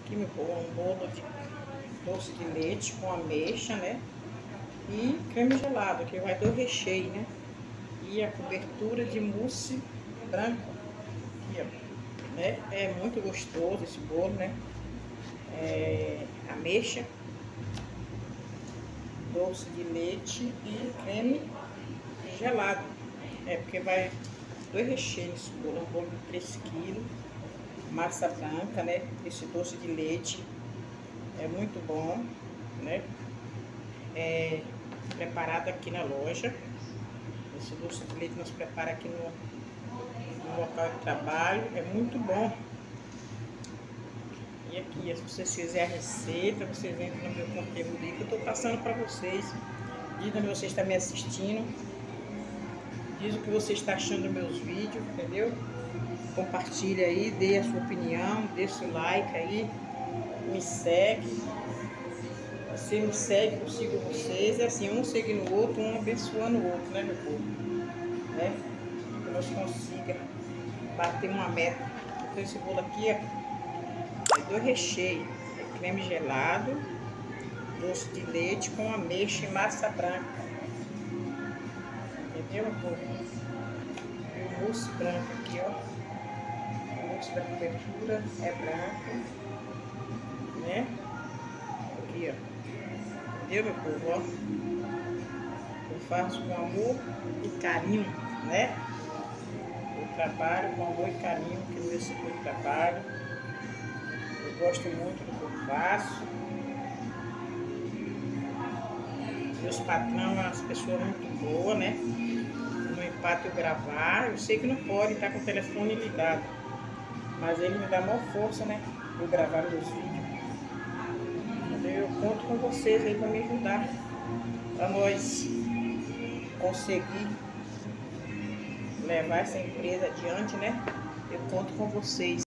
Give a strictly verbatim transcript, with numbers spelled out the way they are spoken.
Aqui meu bolo, um bolo de doce de leite com ameixa, né? E creme gelado, que vai do recheio, né? E a cobertura de mousse branco. Aqui, ó, né? É muito gostoso esse bolo, né? É, ameixa, doce de leite e creme gelado. É porque vai dois recheios nesse bolo, um bolo de três quilos, massa branca, né? Esse doce de leite é muito bom, né? É preparado aqui na loja. Esse doce de leite nós preparamos aqui no, no local de trabalho, é muito bom. E aqui, se vocês quiserem a receita, vocês entram no meu conteúdo aí que eu estou passando para vocês. Diz onde você está me assistindo. Diz o que você está achando dos meus vídeos, entendeu? Compartilha aí, dê a sua opinião, dê seu like aí, me segue. Você me segue, eu sigo vocês. É assim, um seguindo o outro, um abençoando o outro, né, meu povo? Né? Que nós consiga bater uma meta. Então esse bolo aqui é do recheio, é creme gelado, doce de leite com ameixa e massa branca. Entendeu, meu povo? E o mousse branco aqui, ó. O mousse da cobertura é branco, né? Aqui, ó. Entendeu, meu povo, ó? Eu faço com amor e carinho, né? Eu trabalho com amor e carinho aqui no meu setor de trabalho. Eu gosto muito do que eu faço. Meus patrões são umas pessoas muito boas, né? No empate eu gravar, eu sei que não pode estar com o telefone ligado, mas ele me dá maior força, né? Eu gravar meus vídeos. Eu conto com vocês aí para me ajudar, para nós conseguir levar essa empresa adiante, né? Eu conto com vocês.